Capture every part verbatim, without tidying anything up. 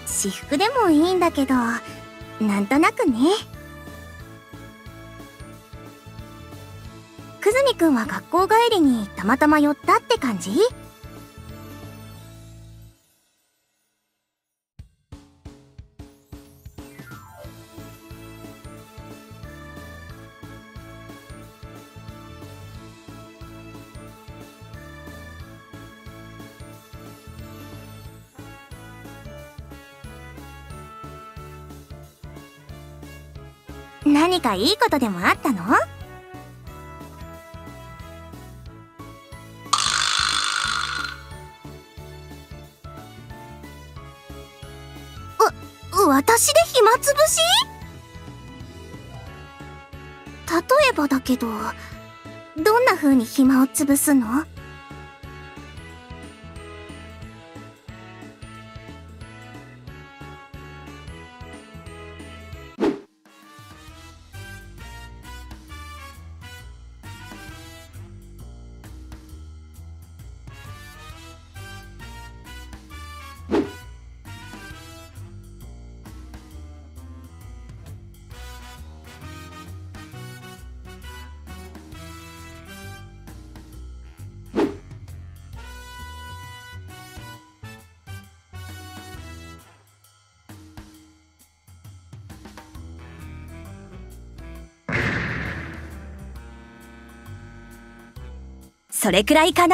私服でもいいんだけど、なんとなくね。久住くんは学校帰りにたまたま寄ったって感じ？何かいいことでもあったの？わ、私で暇つぶし？例えばだけど、どんな風に暇をつぶすの？それくらいかな？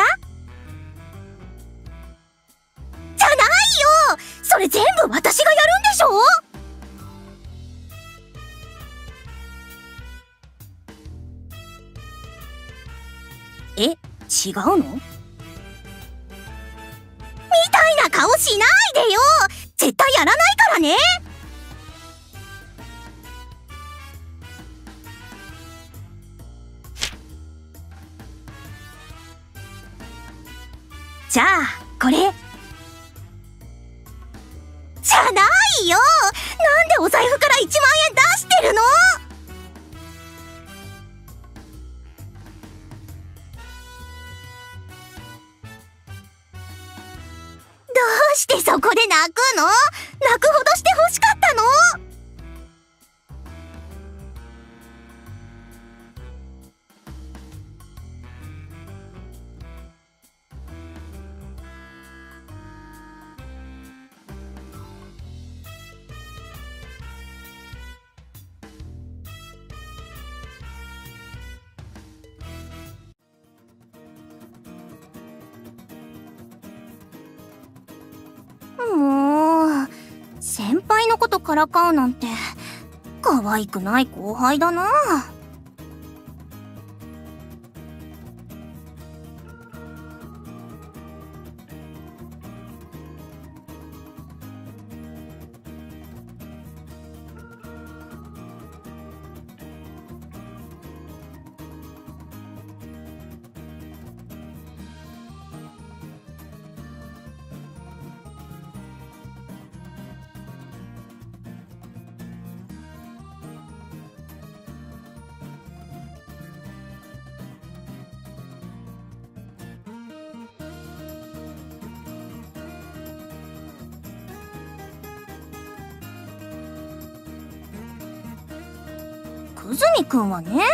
じゃないよ！それ全部私がやるんでしょ？え、違うの？みたいな顔しないでよ！絶対やらないからね！じゃあ、これ。じゃないよ！なんでお財布からいちまんえん出してるの？どうしてそこで泣くの？泣くほどして欲しかったの？もう、先輩のことからかうなんて可愛くない後輩だな。久住くんはね。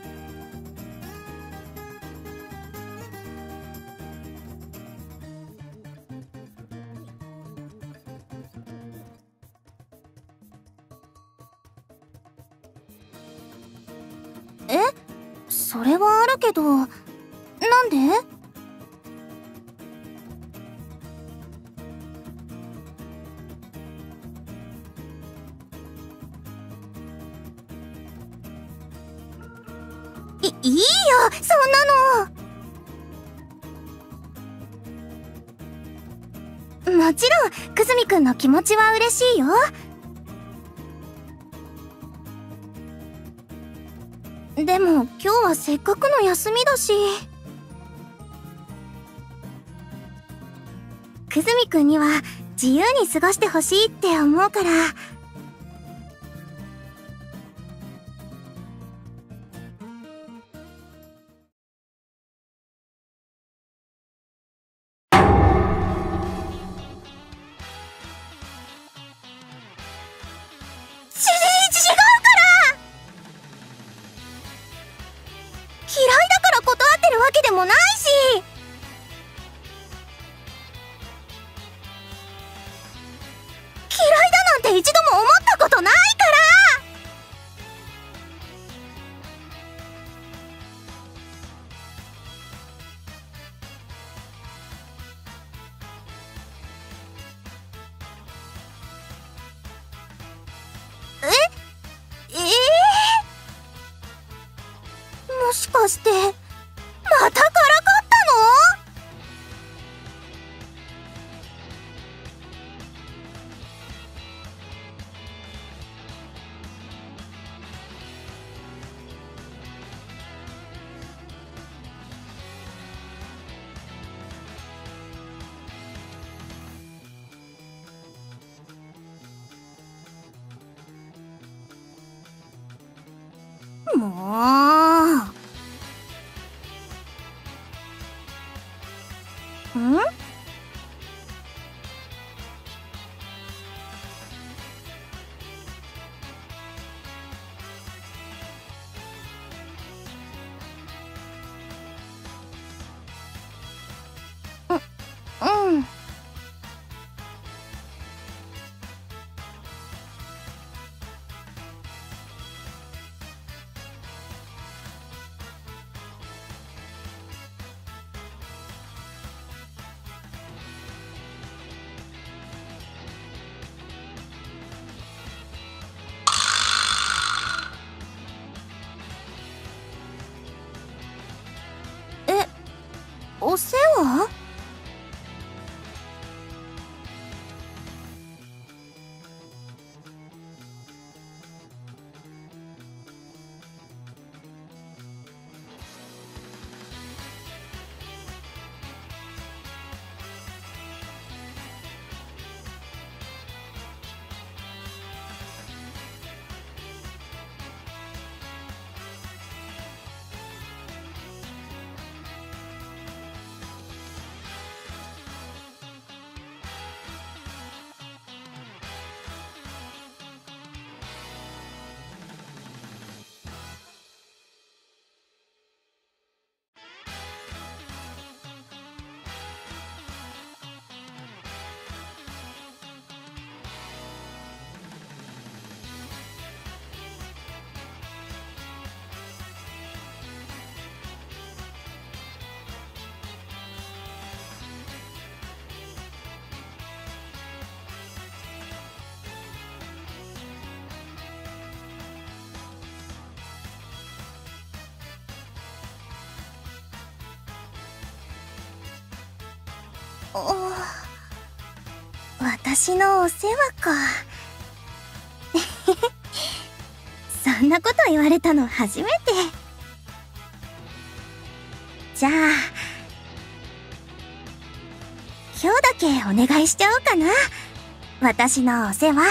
え？それはあるけど、なんで？い、いいよ、そんなの。もちろん、久住くんの気持ちは嬉しいよ。でも、今日はせっかくの休みだし。久住くんには自由に過ごしてほしいって思うから。 て一度も思ったことないから。ええー、もしかしてまたからかったの？もう。ん？うん。え、お世話？お、私のお世話か。そんなこと言われたの初めて。じゃあ今日だけお願いしちゃおうかな。私のお世話。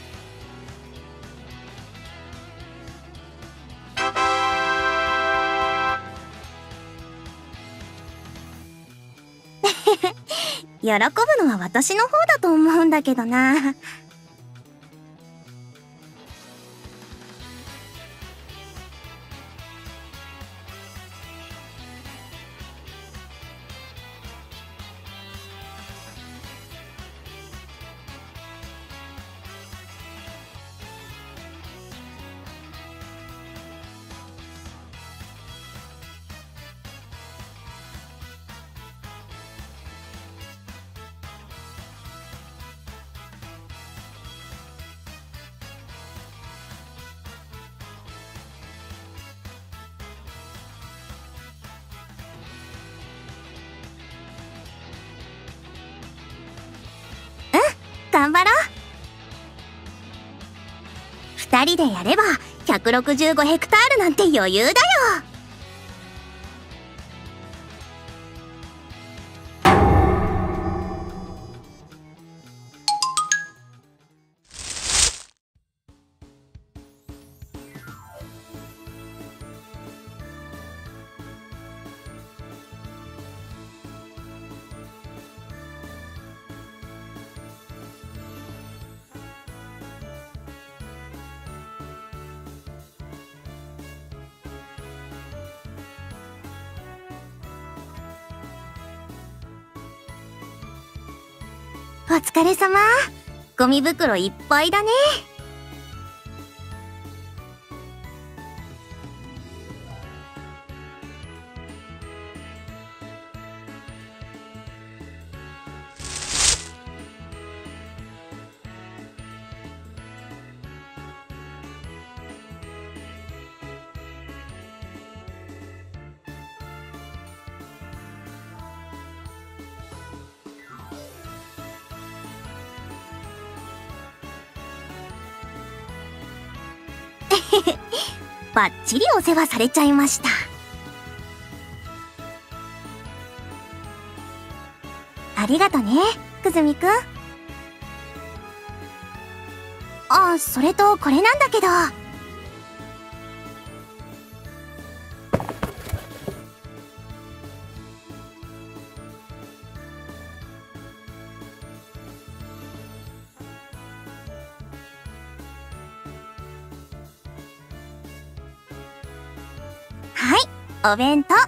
喜ぶのは私の方だと思うんだけどな。頑張ろう。二人でやればひゃくろくじゅうごヘクタールなんて余裕だよ。お疲れ様。 ゴミ袋いっぱいだね。バッチリお世話されちゃいました。ありがとね、くずみくん。あ、それとこれなんだけど。はい、お弁当。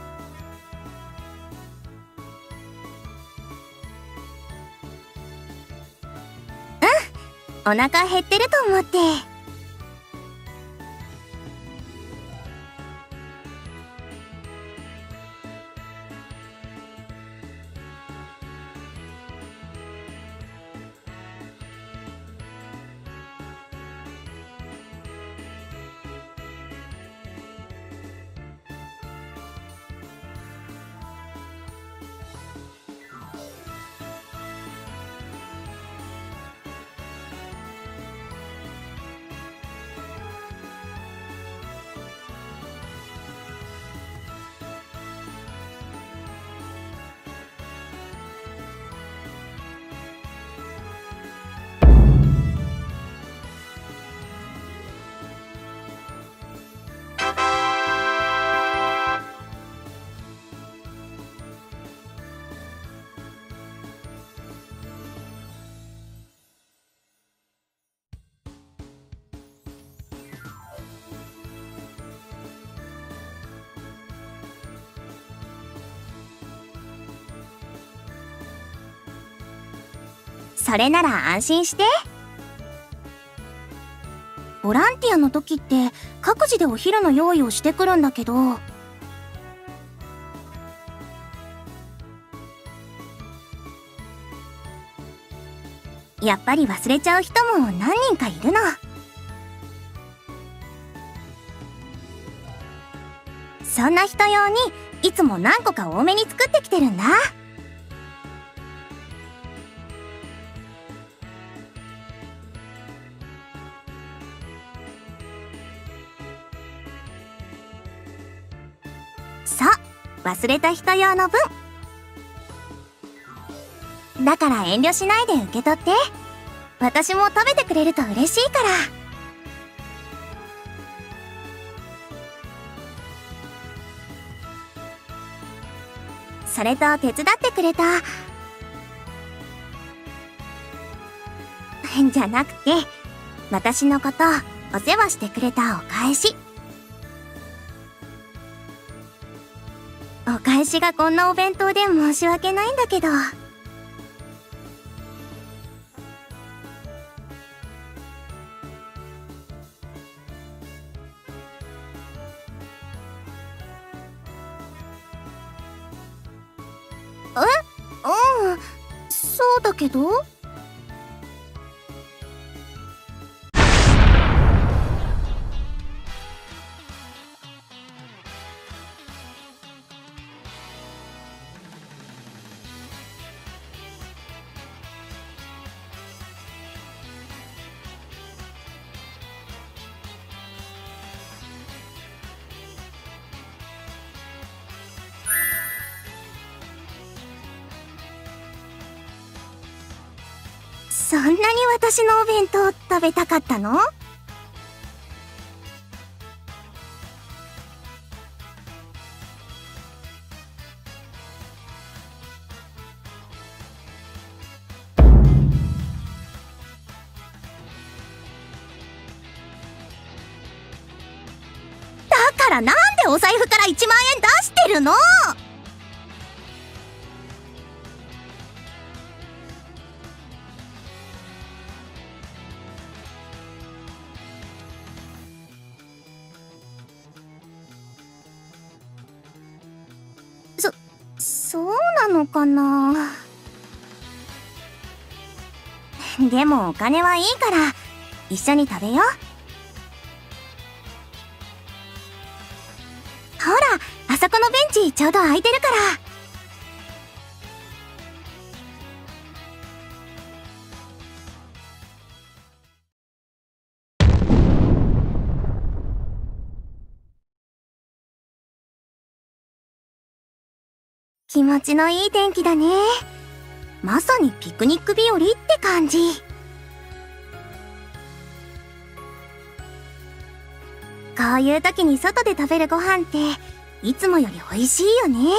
うん、お腹減ってると思って。それなら安心して。ボランティアの時って各自でお昼の用意をしてくるんだけど、やっぱり忘れちゃう人も何人かいるの。そんな人用にいつも何個か多めに作ってきてるんだ。そう、忘れた人用の分。だから遠慮しないで受け取って。私も食べてくれると嬉しいから。それと手伝ってくれたじゃなくて、私のことお世話してくれたお返し。お返しがこんなお弁当で申し訳ないんだけど。え？うん、そうだけど。そんなに私のお弁当食べたかったの？だからなんでお財布からいちまんえん出してるの？ のかな。でもお金はいいから一緒に食べよう。ほら、あそこのベンチちょうど空いてるから。気持ちのいい天気だね。まさにピクニック日和って感じ。こういう時に外で食べるご飯っていつもより美味しいよね。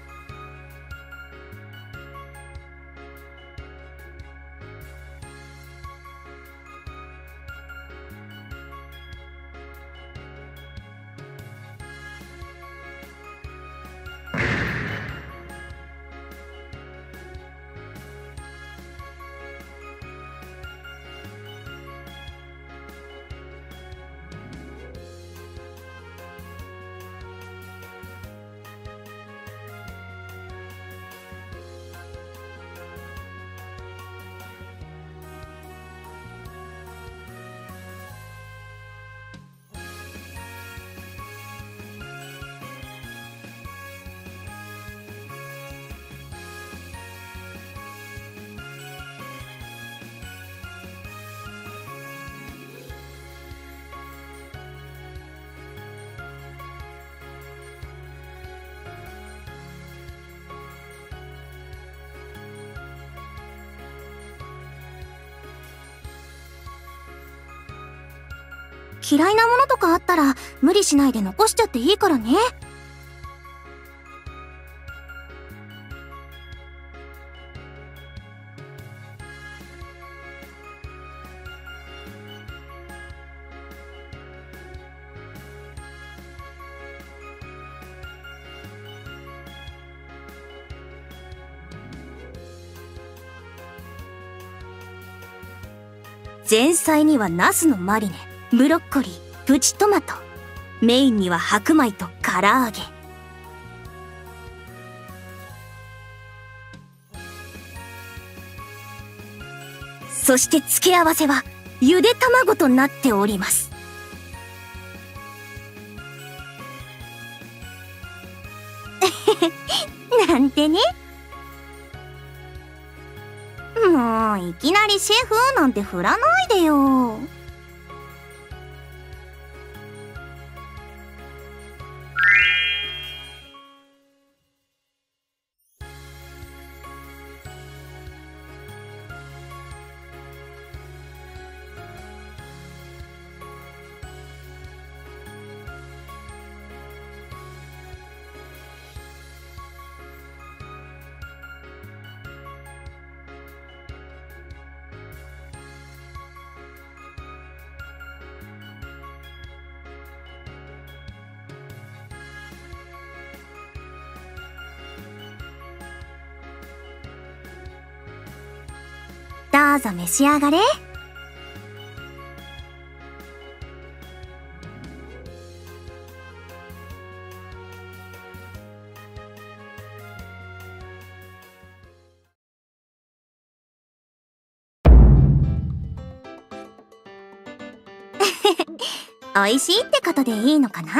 嫌いなものとかあったら無理しないで残しちゃっていいからね。前菜にはナスのマリネ、ブロッコリー、プチトマト。メインには白米と唐揚げ。そして付け合わせはゆで卵となっております。なんてね。もういきなりシェフなんて振らないでよ。どうぞ召し上がれ。美味しいってことでいいのかな？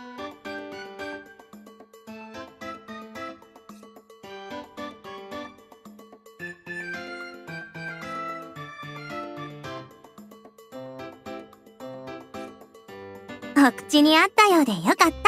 お口に合ったようでよかった。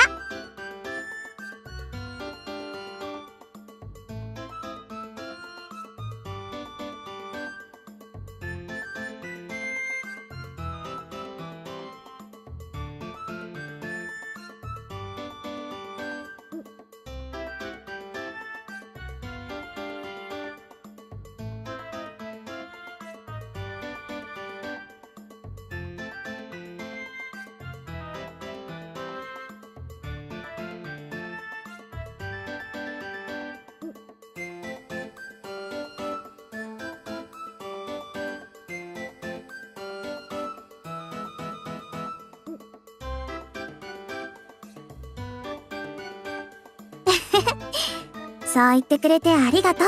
そう言ってくれてありがとう。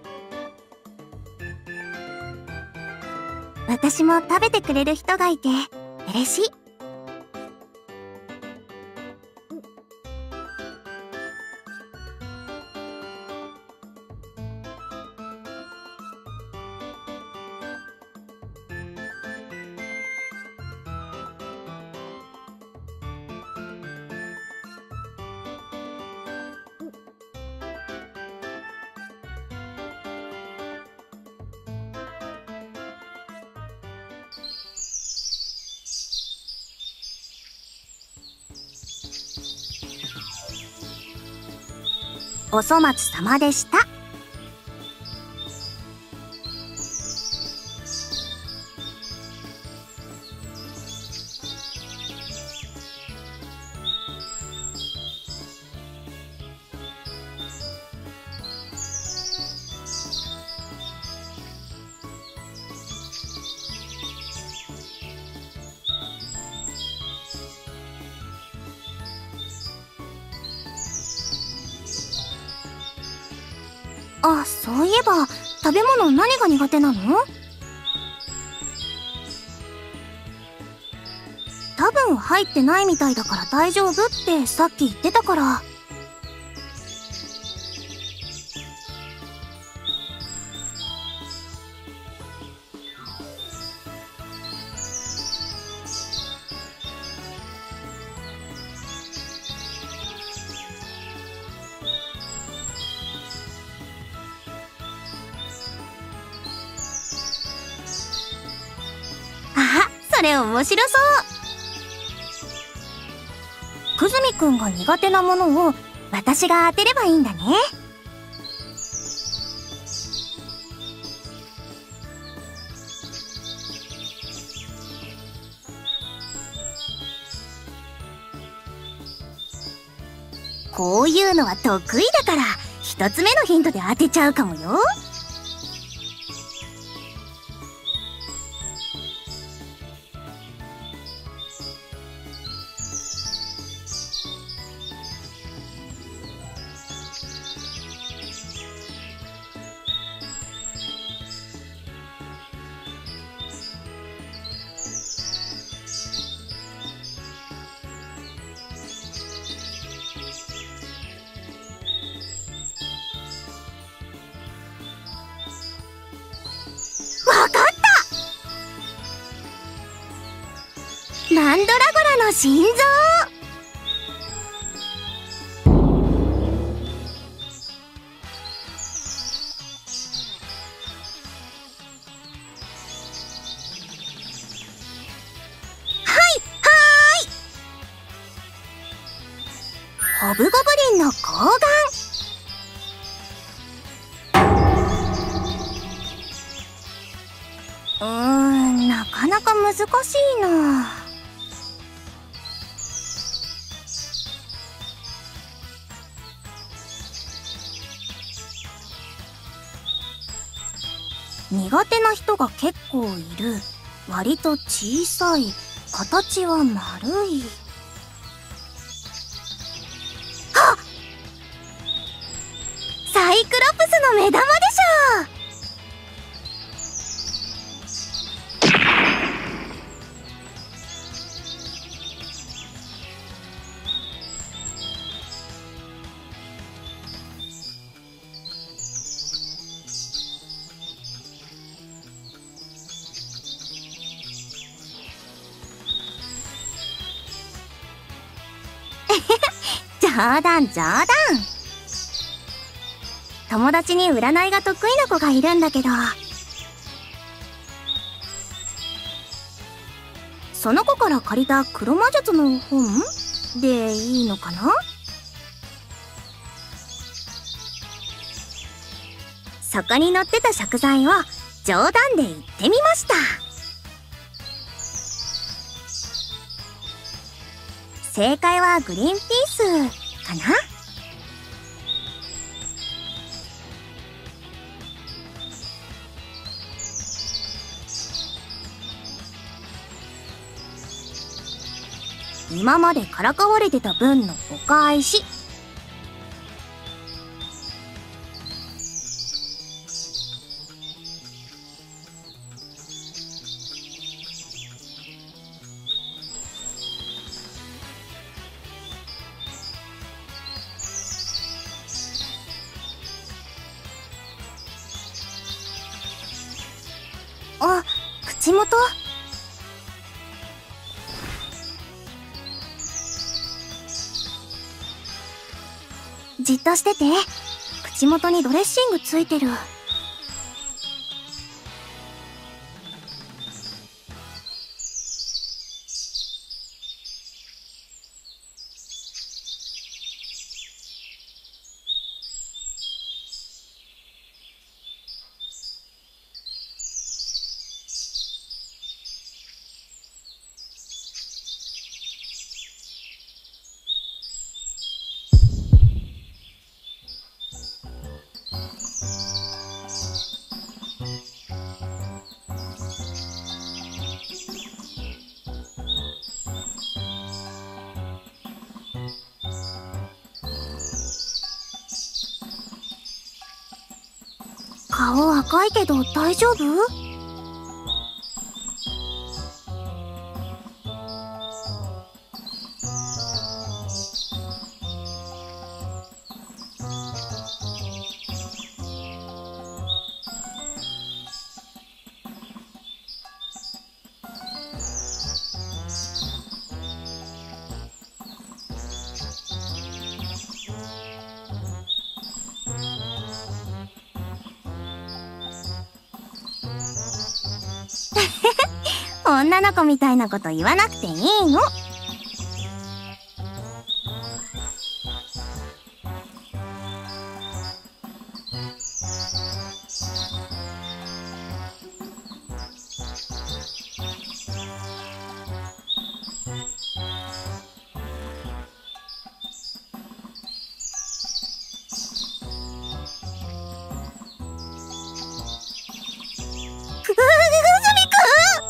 私も食べてくれる人がいて嬉しい。お粗末様でした。あ、そういえば食べ物何が苦手なの？多分入ってないみたいだから大丈夫ってさっき言ってたから。それ面白そう。くずみくんが苦手なものを私が当てればいいんだね。こういうのは得意だから一つ目のヒントで当てちゃうかもよ。わかった！マンドラゴラの心臓。ホブゴブリンの睾丸。うーん、なかなか難しいな。苦手な人が結構いる。割と小さい。形は丸い。あっ！サイクロプスの目玉でしょ！冗談冗談。友達に占いが得意な子がいるんだけど、その子から借りた黒魔術の本でいいのかな？そこに載ってた食材を冗談で言ってみました。正解はグリーンピースかな？今までからかわれてた分のお返し。 口元？じっとしてて。口元にドレッシングついてる。顔赤いけど大丈夫？女の子みたいなこと言わなくていいの。くぐぐぐずみくん。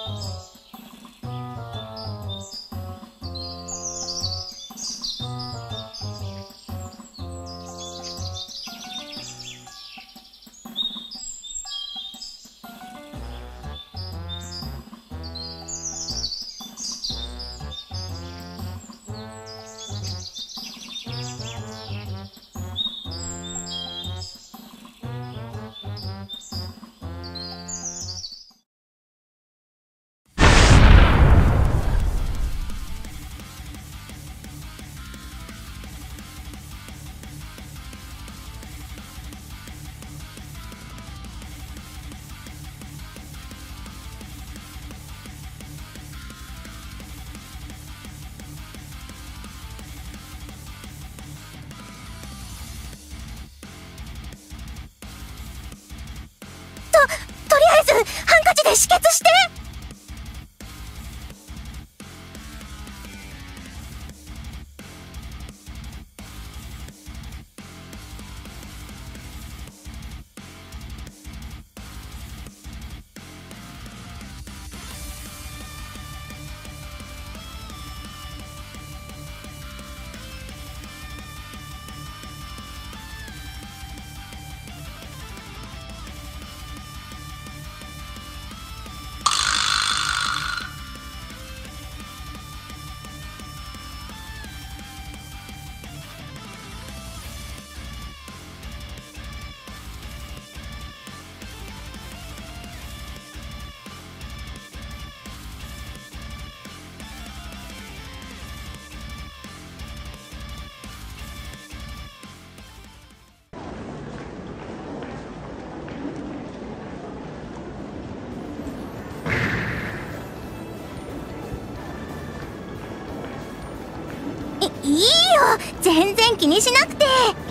とりあえずハンカチで止血して。いいいよ、全然気にしなくて。